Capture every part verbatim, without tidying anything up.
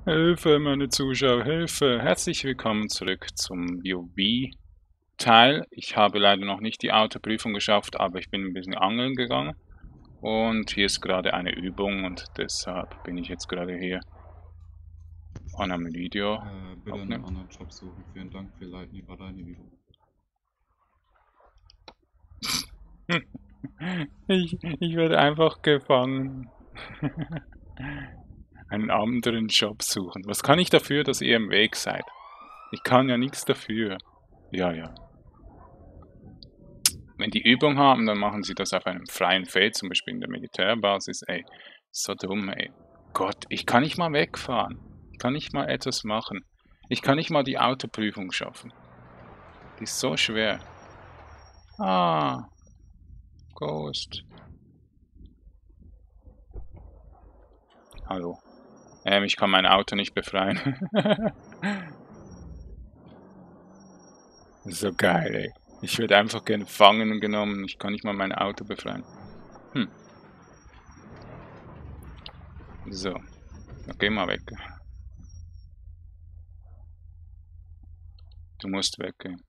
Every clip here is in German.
Hilfe, meine Zuschauer, Hilfe! Herzlich willkommen zurück zum WoW-Teil. Ich habe leider noch nicht die Autoprüfung geschafft, aber ich bin ein bisschen angeln gegangen. Und hier ist gerade eine Übung und deshalb bin ich jetzt gerade hier an einem Video Äh, bitte einen aufnehmen. anderen Job suchen. Vielen Dank für Leiten über deine Übung. Ich, ich werde einfach gefangen. Einen anderen Job suchen. Was kann ich dafür, dass ihr im Weg seid? Ich kann ja nichts dafür. Ja, ja. Wenn die Übung haben, dann machen sie das auf einem freien Feld, zum Beispiel in der Militärbasis. Ey, so dumm, ey. Gott, ich kann nicht mal wegfahren. Ich kann nicht mal etwas machen. Ich kann nicht mal die Autoprüfung schaffen. Die ist so schwer. Ah, Ghost. Hallo. Ähm, ich kann mein Auto nicht befreien. So geil, ey. Ich werde einfach gefangen genommen. Ich kann nicht mal mein Auto befreien. Hm. So. Dann geh mal weg. Du musst weggehen.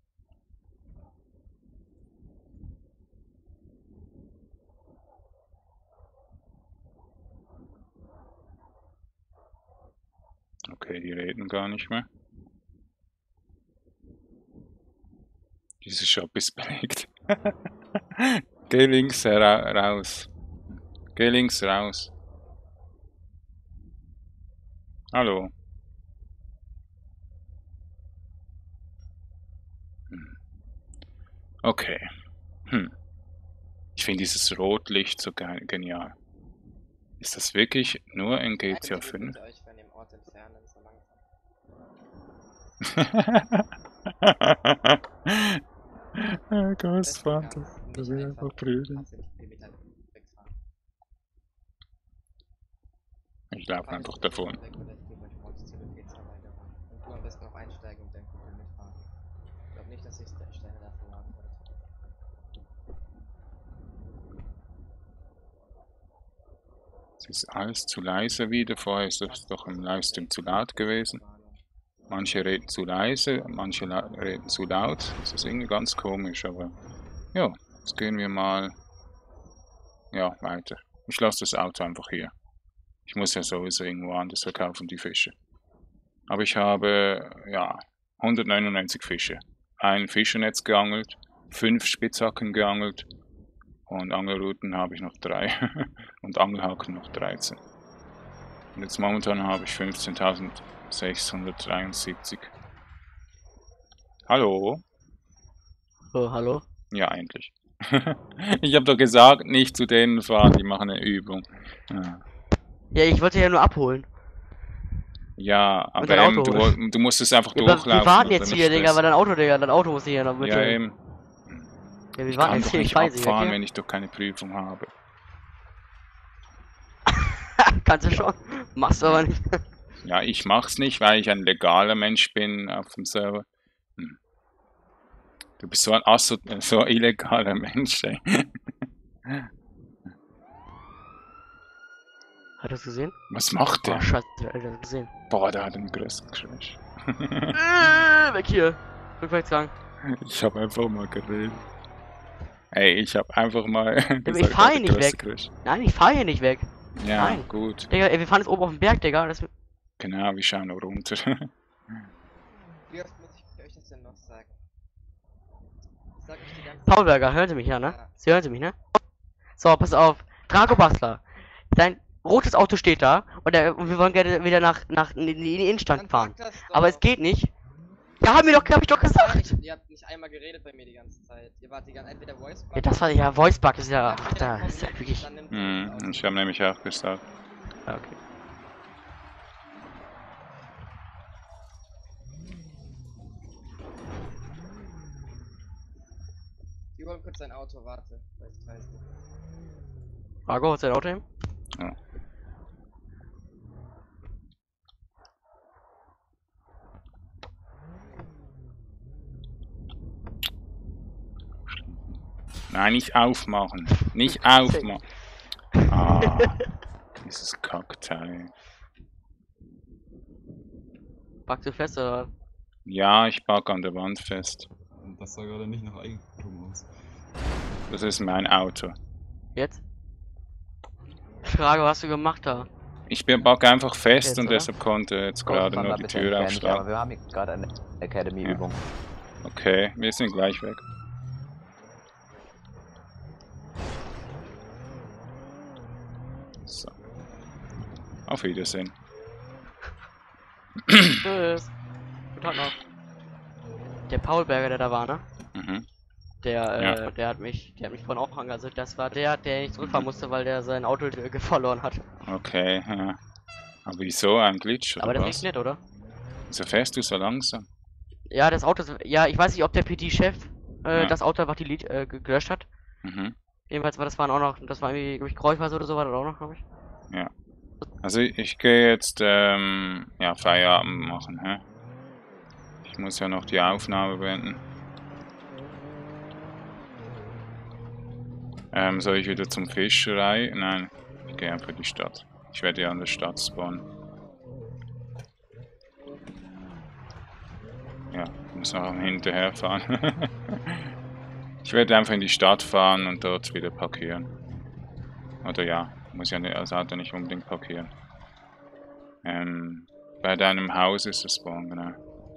Okay, die reden gar nicht mehr. Dieser Shop ist belegt. Geh links ra raus. Geh links raus. Hallo. Hm. Okay. Hm. Ich finde dieses Rotlicht so ge genial. Ist das wirklich nur in G T A fünf? Bitte euch von dem Ort entfernen, so langsam. Ghost Phantom. Das will einfach prügeln. Ich laufe einfach davon. Und du am besten noch einsteigen und dein Kumpel mitfahren. Ich glaube nicht, dass ich Steine dafür haben sollte. Es ist alles zu leise wieder. Vorher ist das doch im Livestream zu laut gewesen. Manche reden zu leise, manche reden zu laut. Das ist irgendwie ganz komisch, aber ja, jetzt gehen wir mal ja, weiter. Ich lasse das Auto einfach hier. Ich muss ja sowieso irgendwo anders verkaufen, die Fische. Aber ich habe, ja, hundertneunundneunzig Fische. Ein Fischernetz geangelt, fünf Spitzhacken geangelt und Angelruten habe ich noch drei und Angelhaken noch dreizehn. Und jetzt momentan habe ich fünfzehntausendsechshundertdreiundsiebzig. Hallo? Oh, hallo? Ja, endlich. Ich habe doch gesagt, nicht zu denen fahren, die machen eine Übung. Ja, ja ich wollte ja nur abholen. ja aber ähm, du, du musst es einfach ja, durchlaufen. Wir warten jetzt hier, Digga, aber dein Auto, Digga, dein Auto muss hier noch mit. Ja, eben. Ja, wir ich warten kann jetzt doch hier, nicht ich weiß abfahren, nicht, wenn ich doch keine Prüfung habe. Kannst du schon, machst du aber nicht. Ja, ich mach's nicht, weil ich ein legaler Mensch bin auf dem Server. Hm. Du bist so ein Asso so illegaler Mensch, ey. Hat er es gesehen? Was macht der? Oh, scheiße, der hat das gesehen. Boah, der hat einen größten Crash. äh, weg hier. Rückwärtsgang. Ich hab einfach mal geredet. Ey, ich hab einfach mal gesagt, gesagt, ich fahr hier nicht weg. Crash. Nein, ich fahr hier nicht weg. Ja, Nein. gut. Digga, ey, wir fahren jetzt oben auf den Berg, Digga. Das genau, wir schauen noch runter. Wie oft muss ich euch das denn noch sagen? Ich sag euch die ganze Paulberger, hören Sie mich ja, ne? Ja. Sie hören Sie mich, ne? So, pass auf. Drago Bastler. Dein rotes Auto steht da und, der, und wir wollen gerne wieder nach, nach in die Innenstadt fahren. Aber es geht nicht. Ja, haben wir doch, hab ich doch gesagt. Ihr habt nicht einmal geredet bei mir die ganze Zeit. Ihr wart die ganze entweder Voice Bug. Ja, das war ja Voice Bug, ist ja. Ach, da ist ja wirklich. Hm, ich habe nämlich auch gesagt. Okay. Ich hol kurz dein Auto, warte. Weiß, weiß nicht. Drago, holst du dein Auto hin? Ja. Nein, nicht aufmachen. Nicht aufmachen. Ah, dieses Kackteil. Packst du fest oder? Ja, ich packe an der Wand fest. Und das sah gerade nicht nach Eigentum aus. Das ist mein Auto. Jetzt? Frage, was hast du gemacht da? Ich packe einfach fest Jetzt, und oder? deshalb konnte jetzt gerade nur die Tür Aber aufschlagen. wir haben hier gerade eine Academy-Übung. Okay, wir sind gleich weg. So. Auf Wiedersehen. Tschüss. Guten Tag noch. Der Paulberger, der da war, ne? Mhm. Der, äh, Ja. der hat mich, der hat mich vorhin auch angehalten. Das war der, der nicht zurückfahren musste, weil der sein Auto äh, verloren hat. Okay, ja. Aber wieso ein Glitch oder Aber das was? ist nett, oder? Wieso fährst du so langsam? Ja, das Auto ist, ja, ich weiß nicht, ob der P T-Chef äh, Ja. das Auto einfach delete, äh, ge- gelöscht hat. Mhm. Jedenfalls war das waren auch noch, das war irgendwie, glaube ich, Kreuzweise oder so war das auch noch, glaube ich. Also ich, ich gehe jetzt ähm, ja, Feierabend machen, hä? Ich muss ja noch die Aufnahme beenden. Ähm, soll ich wieder zum Fischerei? Nein, ich gehe einfach in die Stadt. Ich werde ja an der Stadt spawnen. Ja, ich muss noch hinterher fahren. Ich werde einfach in die Stadt fahren und dort wieder parkieren. Oder ja, muss ja nicht, das Auto nicht unbedingt parkieren. Ähm, bei deinem Haus ist das Spawn, genau.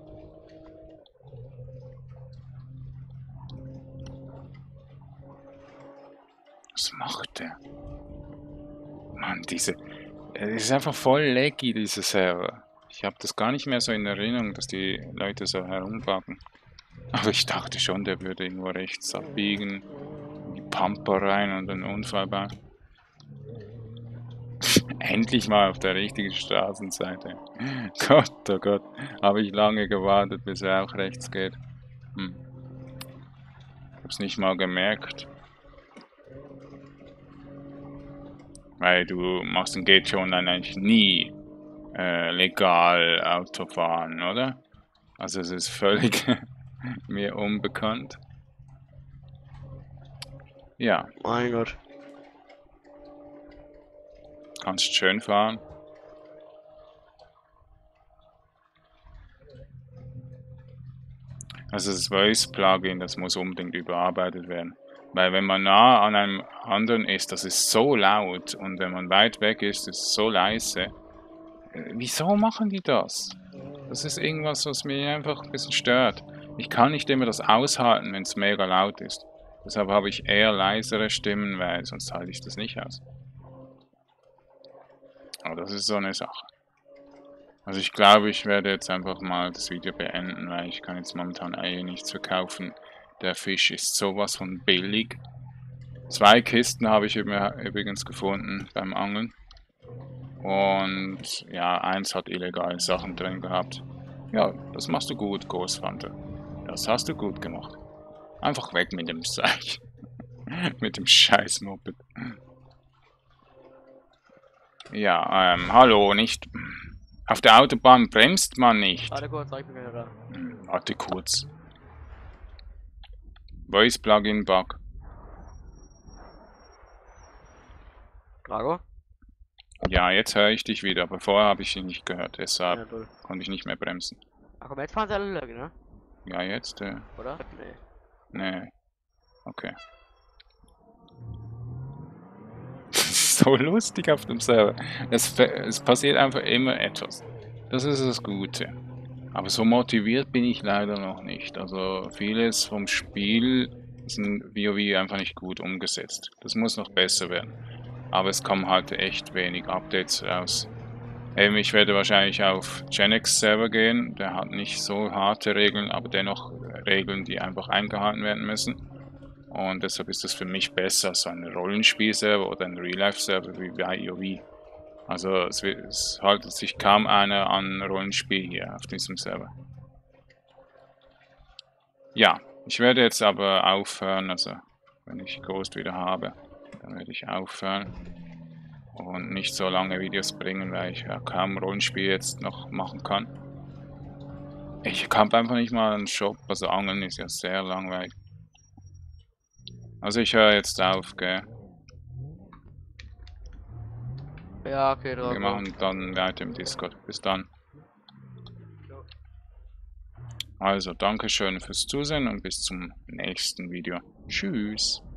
Was macht der? Mann, diese... Es ist einfach voll laggy, dieser Server. Ich habe das gar nicht mehr so in Erinnerung, dass die Leute so herumbacken. Aber ich dachte schon, der würde irgendwo rechts abbiegen, in die Pampa rein und einen Unfall bauen. Endlich mal auf der richtigen Straßenseite. Gott, oh Gott, habe ich lange gewartet, bis er auch rechts geht. Hm. Hab's nicht mal gemerkt. Weil du machst in G T A Online eigentlich nie äh, legal Auto fahren, oder? Also es ist völlig mir unbekannt. Ja, Mein Gott. kannst schön fahren. Also das Voice-Plugin, das muss unbedingt überarbeitet werden. Weil wenn man nah an einem anderen ist, das ist so laut und wenn man weit weg ist, ist es so leise. Äh, Wieso machen die das? Das ist irgendwas, was mich einfach ein bisschen stört. Ich kann nicht immer das aushalten, wenn es mega laut ist. Deshalb habe ich eher leisere Stimmen, weil sonst halte ich das nicht aus. Aber das ist so eine Sache. Also ich glaube, ich werde jetzt einfach mal das Video beenden, weil ich kann jetzt momentan eh nichts verkaufen. Der Fisch ist sowas von billig. Zwei Kisten habe ich übrigens gefunden beim Angeln. Und ja, eins hat illegale Sachen drin gehabt. Ja, das machst du gut, Großvater. Das hast du gut gemacht. Einfach weg mit dem Zeug. Mit dem scheiß Moped. Ja, ähm, hallo, nicht... Auf der Autobahn bremst man nicht. Warte kurz, ich bin wieder da. Hm, Warte kurz. Voice Plugin Bug. Drago? Ja, jetzt höre ich dich wieder, aber vorher habe ich dich nicht gehört, Ja, deshalb toll. konnte ich nicht mehr bremsen. Ach komm, jetzt fahren sie alle Löcke, ne? Ja, jetzt, äh, Oder? Nee. nee. Okay. Das ist so lustig auf dem Server. Es, es passiert einfach immer etwas. Das ist das Gute. Aber so motiviert bin ich leider noch nicht. Also vieles vom Spiel ist in WoW einfach nicht gut umgesetzt. Das muss noch besser werden. Aber es kommen halt echt wenig Updates raus. Eben, ich werde wahrscheinlich auf Genex Server gehen. Der hat nicht so harte Regeln, aber dennoch Regeln, die einfach eingehalten werden müssen. Und deshalb ist das für mich besser als ein Rollenspielserver oder ein Real-Life-Server wie bei WoW. Also es, wird, es haltet sich kaum einer an Rollenspiel hier auf diesem Server. Ja, ich werde jetzt aber aufhören, also wenn ich Ghost wieder habe, dann werde ich aufhören und nicht so lange Videos bringen, weil ich ja kaum Rollenspiel jetzt noch machen kann. Ich habe einfach nicht mal einen Shop, also Angeln ist ja sehr langweilig. Also ich höre jetzt auf, gell. Ja, okay, Drago. Wir machen dann weiter im Discord. Bis dann. Also, Dankeschön fürs Zusehen und bis zum nächsten Video. Tschüss.